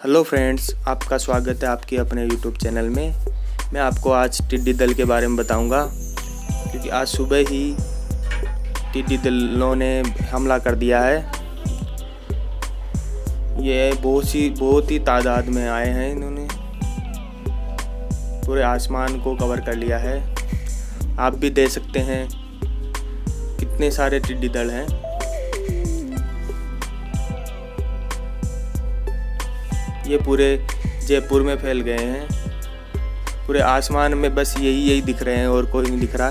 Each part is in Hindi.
हेलो फ्रेंड्स, आपका स्वागत है आपके अपने यूट्यूब चैनल में। मैं आपको आज टिड्डी दल के बारे में बताऊंगा, क्योंकि आज सुबह ही टिड्डी दलों ने हमला कर दिया है। ये बहुत ही तादाद में आए हैं। इन्होंने पूरे आसमान को कवर कर लिया है। आप भी देख सकते हैं कितने सारे टिड्डी दल हैं। ये पूरे जयपुर में फैल गए हैं। पूरे आसमान में बस यही दिख रहे हैं और कोई नहीं दिख रहा।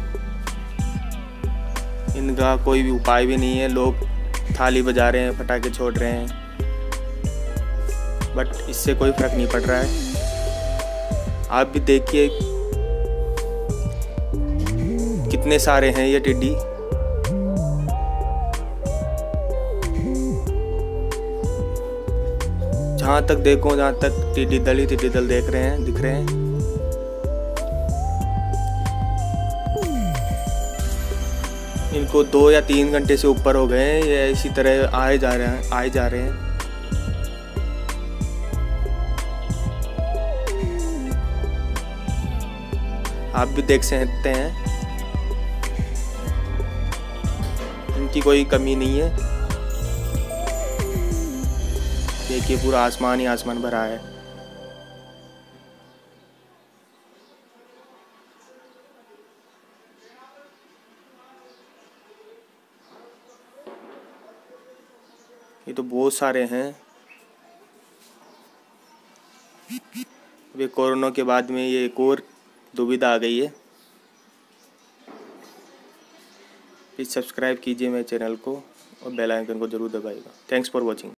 इनका कोई भी उपाय भी नहीं है। लोग थाली बजा रहे हैं, पटाखे छोड़ रहे हैं, बट इससे कोई फर्क नहीं पड़ रहा है। आप भी देखिए कितने सारे हैं ये टिड्डी। जहाँ तक देखो, जहाँ तक टिड्डी दल ही टिड्डी दल दिख रहे हैं। इनको 2 या 3 घंटे से ऊपर हो गए हैं। ये इसी तरह आए जा रहे हैं। आप भी देख सकते हैं, इनकी कोई कमी नहीं है। देखिए पूरा आसमान ही आसमान भरा है। ये तो बहुत सारे हैं। अभी कोरोना के बाद में ये एक और दुविधा आ गई है। प्लीज़ सब्सक्राइब कीजिए मेरे चैनल को और बेल आइकन को ज़रूर दबाइएगा। Thanks for watching.